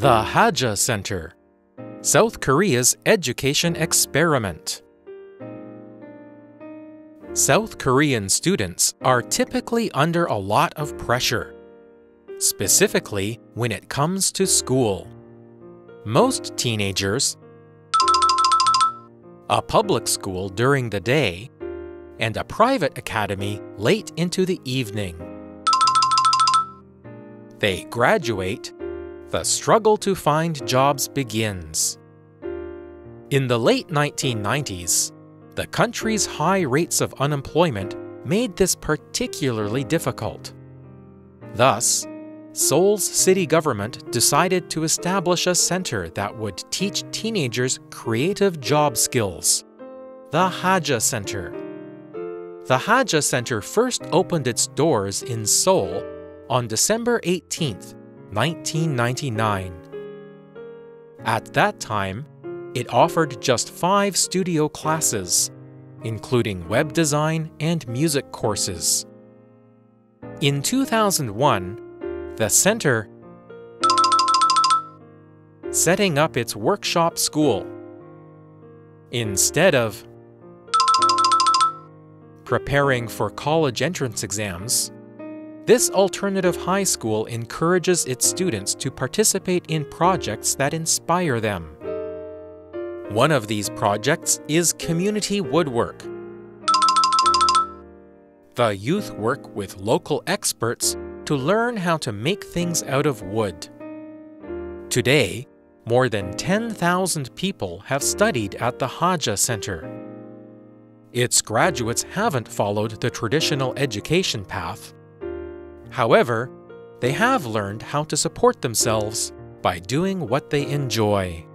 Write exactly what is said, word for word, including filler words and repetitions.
The Haja Center, South Korea's education experiment. South Korean students are typically under a lot of pressure, specifically when it comes to school. Most teenagers, a public school during the day, and a private academy late into the evening. They graduate, the struggle to find jobs begins. In the late nineteen nineties, the country's high rates of unemployment made this particularly difficult. Thus, Seoul's city government decided to establish a center that would teach teenagers creative job skills, the Haja Center. The Haja Center first opened its doors in Seoul on December eighteenth, nineteen ninety-nine. At that time, it offered just five studio classes, including web design and music courses. In two thousand one, the center setting up its workshop school. Instead of preparing for college entrance exams, this alternative high school encourages its students to participate in projects that inspire them. One of these projects is community woodwork. The youth work with local experts to learn how to make things out of wood. Today, more than ten thousand people have studied at the Haja Center. Its graduates haven't followed the traditional education path. However, they have learned how to support themselves by doing what they enjoy.